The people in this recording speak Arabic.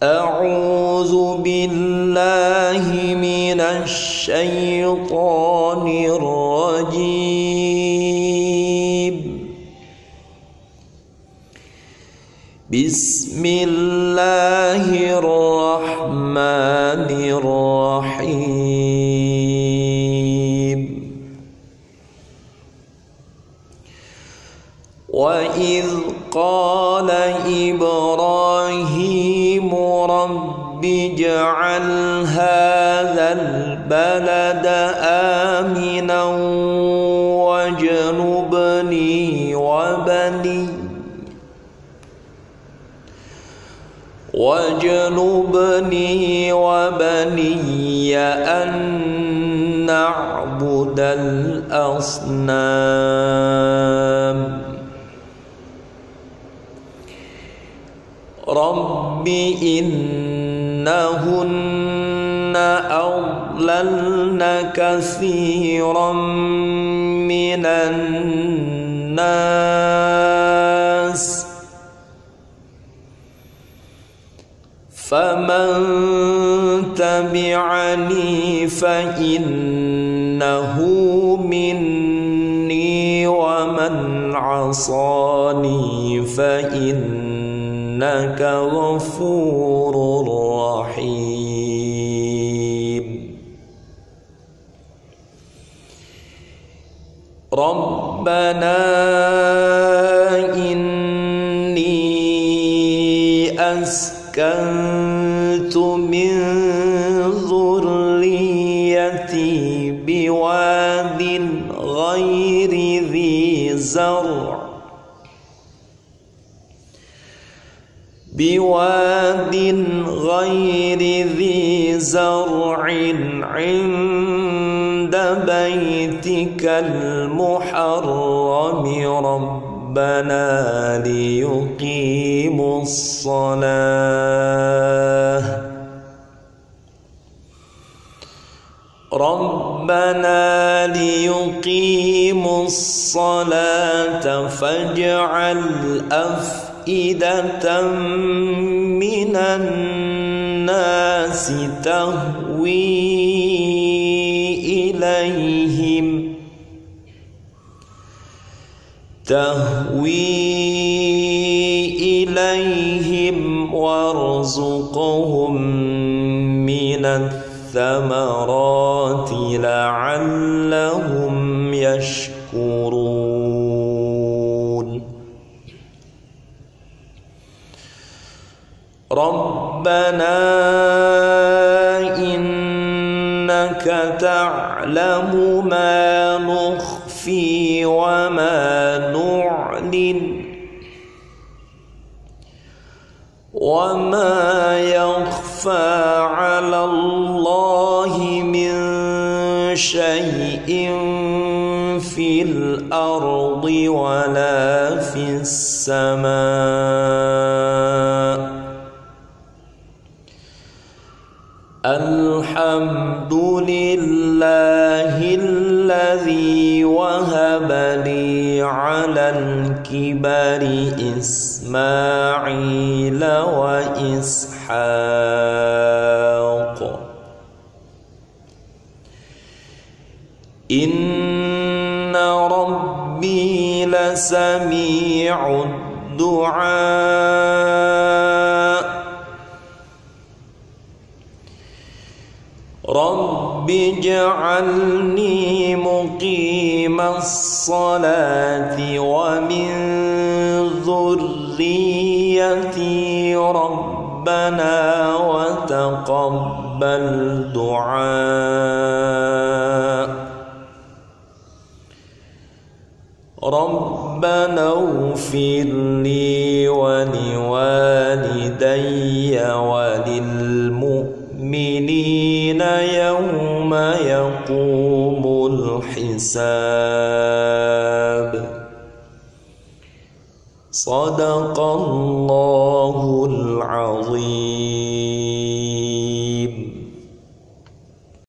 أعوذ بالله من الشيطان الرجيم. بسم الله الرحمن الرحيم. وإذ قال إبراهيم رب اجعل هذا البلد آمنا واجنبني وبني أن نعبد الأصنام. رب إنهن أضللن كثيرا من الناس فمن تبعني فإنه مني ومن عصاني فإنك غفور رحيم. ربنا إني أسكنت من ذريتي بواد غير ذي زرع عند بيتك المحرم ربنا ليقيموا الصلاة فاجعل أفئدة من الناس تهوي إليهم وارزقهم من الثمرات لعلهم يشكرون. ربنا إنك تعلم ما نخفي وما نعلن وما يخفى على الله من شيء في الأرض ولا في السماء. الحمد لله الذي وهب لي على الكبر إسماعيل وإسحاق إن ربي لسميع الدعاء. رب اجعلني مقيم الصلاة ومن ذريتي ربنا وتقبل دعاء. ربنا اغفر لي ولوالدي وللمؤمنين يوم يقوم الحساب. صدق الله العظيم.